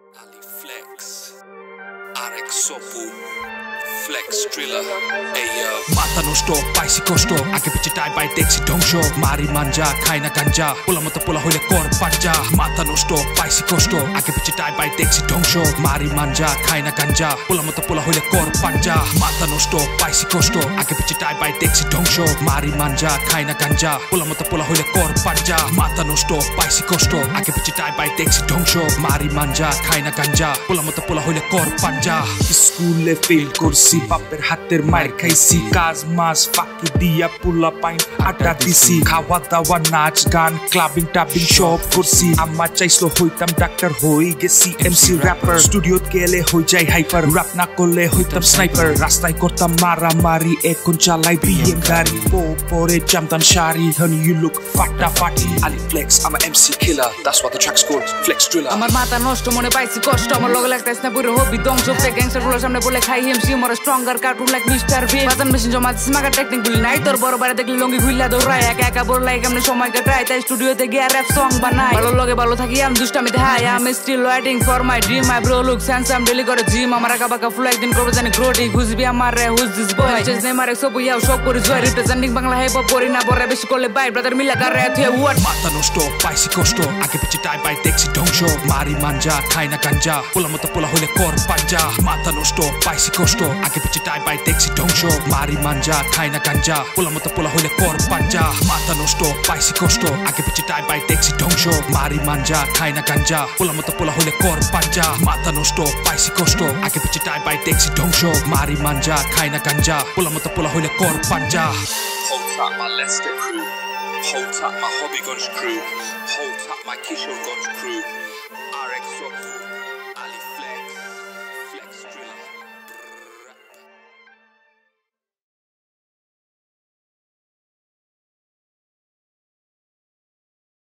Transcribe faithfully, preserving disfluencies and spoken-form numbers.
Ali Flex, Arex Sopu, Flex Driller, Ayo. মাথা নষ্ট পাইছি কষ্ট আগে পিছে টাই বাই দেখছি ধ্বংস মারি মাঞ্জা খাই না গাঞ্জা পোলা মতো পোলা হইলে কর পাঞ্জা মাথা নষ্ট পাইছি কষ্ট আগে পিছে টাই বাই দেখছি ধ্বংস মারি মাঞ্জা খাই না গাঞ্জা পোলা মতো পোলা হইলে কর পাঞ্জা মাথা নষ্ট পাইছি কষ্ট আগে পিছে টাই বাই দেখছি ধ্বংস মারি মাঞ্জা খাই না গাঞ্জা পোলা মতো পোলা হইলে কর পাঞ্জা মাথা নষ্ট পাইছি কষ্ট আগে পিছে টাই বাই দেখছি ধ্বংস মারি মাঞ্জা খাই না গাঞ্জা পোলা মতো পোলা হইলে কর পাঞ্জা স্কুলে ফেল করছি বাপের হাতের মার খাইছি কাজ মাস ফাঁকি দিয়া পোলা পাইন আড্ডা দিছি খাওয়া দাওয়া নাচ গান ক্লাবিং টাবিং সব করছি আমার চাইছিল হইতাম ডাক্তার হয়ে গেছি এমসি র্যাপার স্টুডিওত গেলে হই যাই হাইপার র্যাপ না করলে হইতাম স্নাইপার রাস্তায় করতাম মারামারি এখন চালাই বিএম গাড়ি পরে জামতাম শাড়ি honey you look ফাটাফাটি Ali Flex I'm a MC killer that's why the track's called Flex Driller আমার মাথা নষ্ট মনে পাইছি কষ্ট আমার লগে লাগতেছ না পুরো হবি ধ্বংস ফেক গ্যাংস্টার গুলোর সামনে বলে খাই MC more stronger cartoon like mister V বাজান মেশিন জমা দিছি মাগা টেকনিক বলি নাই তোর বড় বাইরে দেখলি লঙ্গি ঘুইলা দৌড়ায় একা একা বড় লাগে কেমনে সময় কাটাই তাই স্টুডিওতে গিয়ে র‍্যাপ সং বানাই ভালো লগে ভালো থাকি আমি দুষ্টামি দেখাই I am still waiting for my dream my bro look handsome daily করে জিম আমার একা বাকা ফুল একদিন করব জানি গ্রোটি খুঁজবি আমার রে হুজ দিস বয় চেজ নেই মারে সব ইয়াও সব করে জয় রিপ্রেজেন্টিং বাংলা হিপ হপ করি না বড় বেশি করলে বাই ব্রাদার মিলা কার রে থে ওয়াট মাথা নষ্ট পাইছি কষ্ট আগে পিছে টাই বাই দেখছি ধ্বংস মারি মাঞ্জা খাই না গাঞ্জা পোলা মতো পোলা হইলে কর পাঞ্জা মাথা নষ্ট পাইছি কষ্ট আগে পিছে টাই বাই দেখছি ধ্বংস মারি মাঞ্জা খাই না গাঞ্জা পোলা মতো পোলা হইলে কর পাঞ্জা মাথা নষ্ট পাইছি কষ্ট আগে পিছে টাই বাই দেখছি ধ্বংস মারি মাঞ্জা খাই না গাঞ্জা পোলা মতো পোলা হইলে কর পাঞ্জা মাথা নষ্ট পাইছি কষ্ট আগে পিছে টাই বাই দেখছি ধ্বংস মারি মাঞ্জা খাই না গাঞ্জা পোলা মতো পোলা হইলে কর পাঞ্জা Hold tight my Leicester crew, hold tight my Hobbygunge crew, hold tight my Kishogunge crew.